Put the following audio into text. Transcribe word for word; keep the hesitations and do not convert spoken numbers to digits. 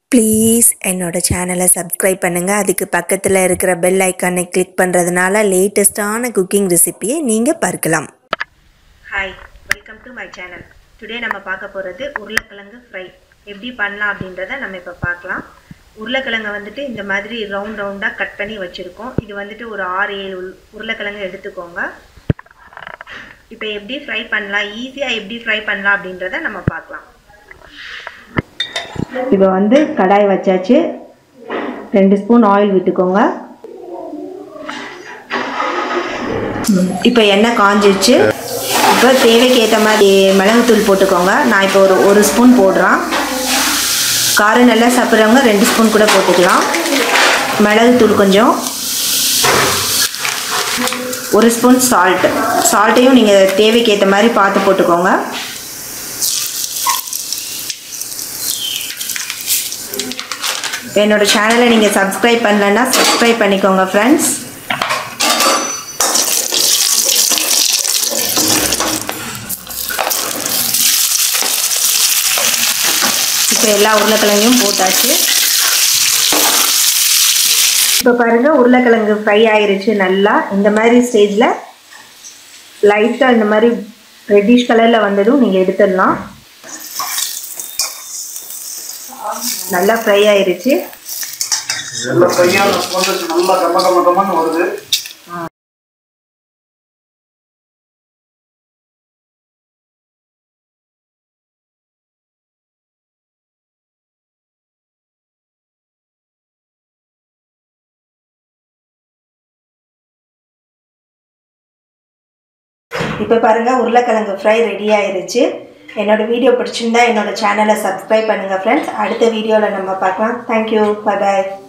Please என்னோட சேனலை subscribe பண்ணுங்கள். அதுக்கு பக்கத்தில் இருக்கிற பெல் ஐக்கானை கிளிக் பண்ணுறதுனால லேட்டஸ்ட்டான குக்கிங் ரெசிபியை நீங்கள் பார்க்கலாம். Hi, welcome to my channel. Today நம்ம பார்க்க போகிறது உருளைக்கிழங்கு ஃப்ரை. எப்படி பண்ணலாம் அப்படின்றத நம்ம இப்போ பார்க்கலாம். உருளைக்கிழங்கை வந்துட்டு இந்த மாதிரி ரவுண்ட் ரவுண்டாக கட் பண்ணி வச்சுருக்கோம். இது வந்துட்டு ஒரு ஆறு ஏழு உருளைக்கிழங்கு எடுத்துக்கோங்க. இப்போ எப்படி ஃப்ரை பண்ணலாம், ஈஸியாக எப்படி ஃப்ரை பண்ணலாம் அப்படின்றத நம்ம பார்க்கலாம். இப்போ வந்து கடாய் வச்சாச்சு. ரெண்டு ஸ்பூன் ஆயில் விட்டுக்கோங்க. இப்போ எண்ணெய் காஞ்சிருச்சு. இப்போ தேவைக்கு ஏற்ற மாதிரி மிளகுத்தூள் போட்டுக்கோங்க. நான் இப்போ ஒரு ஒரு ஸ்பூன் போடுறேன். காரம் நல்லா சாப்பிட்றவங்க ரெண்டு ஸ்பூன் கூட போட்டுக்கலாம். மிளகுத்தூள் கொஞ்சம், ஒரு ஸ்பூன் சால்ட்டு. சால்ட்டையும் நீங்கள் தேவைக்கு ஏற்ற மாதிரி பார்த்து போட்டுக்கோங்க. என்னோட சேனலை நீங்கள் சப்ஸ்கிரைப் பண்ணலன்னா சப்ஸ்கிரைப் பண்ணிக்கோங்க ஃப்ரெண்ட்ஸ். இப்போ எல்லா உருளைக்கிழங்கையும் போட்டாச்சு. இப்போ பாருங்கள், உருளைக்கிழங்கு ஃப்ரை ஆயிருச்சு. நல்லா இந்த மாதிரி ஸ்டேஜில் லைட்டாக இந்த மாதிரி ரெட்டிஷ் கலரில் வந்ததும் நீங்கள் எடுத்துடலாம். நல்லா ஃப்ரை ஆயிருச்சு. நல்லா ஃப்ரையான ஸ்பான்ஸ் நல்லா கம கம கமன்னு வருது. இப்போ பாருங்கள், உருளைக்கிழங்கு ஃப்ரை ரெடி ஆயிருச்சு. என்னோட வீடியோ பிடிச்சிருந்தா என்னோட சேனலை சப்ஸ்கிரைப் பண்ணுங்கள் ஃப்ரெண்ட்ஸ். அடுத்த வீடியோவில் நம்ம பார்க்கலாம். தேங்க்யூ, பை பாய்.